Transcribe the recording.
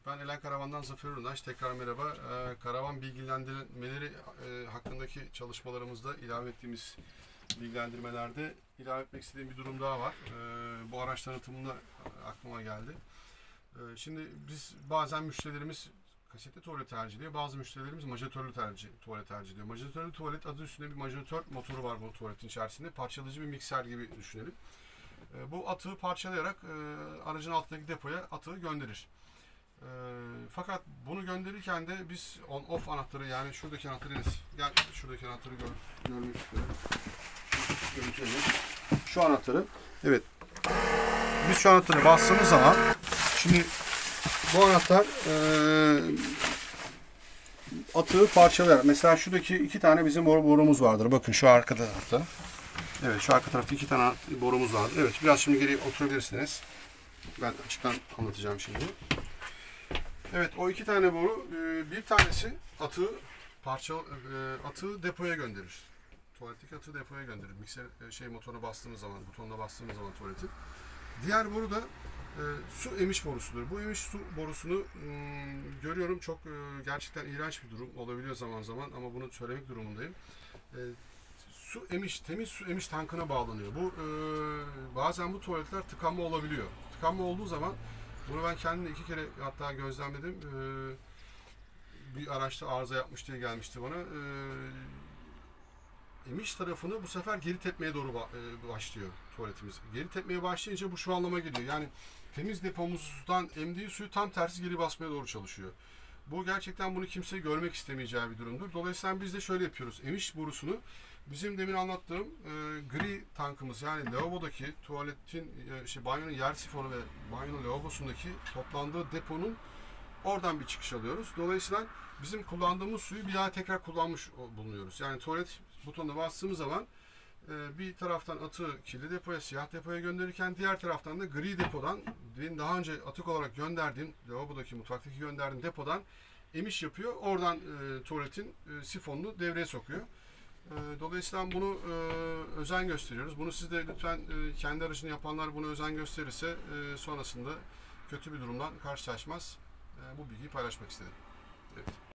Ben Elen Karavan'dan Zafer Üründaş. Tekrar merhaba. Karavan bilgilendirmeleri hakkındaki çalışmalarımızda ilave ettiğimiz bilgilendirmelerde ilave etmek istediğim bir durum daha var. Bu araç tanıtımında aklıma geldi. Şimdi biz bazen müşterilerimiz kasetli tuvalet tercih ediyor. Bazı müşterilerimiz majatörlü tuvalet tercih ediyor. Majatörlü tuvalet adı üstünde bir majatör motoru var bu tuvaletin içerisinde. Parçalayıcı bir mikser gibi düşünelim. Bu atığı parçalayarak aracın altındaki depoya atığı gönderir. Fakat bunu gönderirken de biz on-off anahtarı, yani şuradaki anahtarı, yani şuradaki anahtarı görmek istiyorum. Şu anahtarı, evet, biz şu anahtarı bastığımız zaman şimdi bu anahtar atığı parçalar. Mesela şuradaki iki tane bizim borumuz vardır. Bakın şu arka tarafta. Evet, şu arka tarafta iki tane borumuz vardır. Evet, biraz şimdi geri oturabilirsiniz. Ben açıktan anlatacağım şimdi. Evet, o iki tane boru, bir tanesi atığı atığı depoya gönderir. Tuvaletteki atığı depoya gönderir. Mikser motoruna bastığınız zaman, butonuna bastığınız zaman tuvaletin. Diğer boru da su emiş borusudur. Bu emiş su borusunu görüyorum, çok gerçekten iğrenç bir durum olabiliyor zaman zaman, ama bunu söylemek durumundayım. Su emiş, temiz su emiş tankına bağlanıyor. Bu bazen bu tuvaletler tıkanma olabiliyor. Tıkanma olduğu zaman, bunu ben kendimle 2 kere hatta gözlemledim. Bir araçta arıza yapmış diye gelmişti bana. Emiş tarafını bu sefer geri tepmeye doğru başlıyor tuvaletimiz. Geri tepmeye başlayınca bu şu anlama geliyor. Yani temiz depomuzdan emdiği suyu tam tersi geri basmaya doğru çalışıyor. Bu gerçekten, bunu kimse görmek istemeyeceği bir durumdur. Dolayısıyla biz de şöyle yapıyoruz. Emiş borusunu bizim demin anlattığım gri tankımız, yani lavabodaki tuvaletin, banyonun yer sifonu ve banyonun lavabosundaki toplandığı deponun oradan bir çıkış alıyoruz. Dolayısıyla bizim kullandığımız suyu bir daha tekrar kullanmış bulunuyoruz. Yani tuvalet butonuna bastığımız zaman bir taraftan atığı kirli depoya, siyah depoya gönderirken diğer taraftan da gri depodan, benim daha önce atık olarak gönderdiğim, lavabodaki, mutfaktaki gönderdiğim depodan emiş yapıyor. Oradan tuvaletin sifonunu devreye sokuyor. Dolayısıyla bunu özen gösteriyoruz. Bunu siz de lütfen, kendi aracını yapanlar bunu özen gösterirse sonrasında kötü bir durumdan karşılaşmaz. Bu bilgiyi paylaşmak istedim. Evet.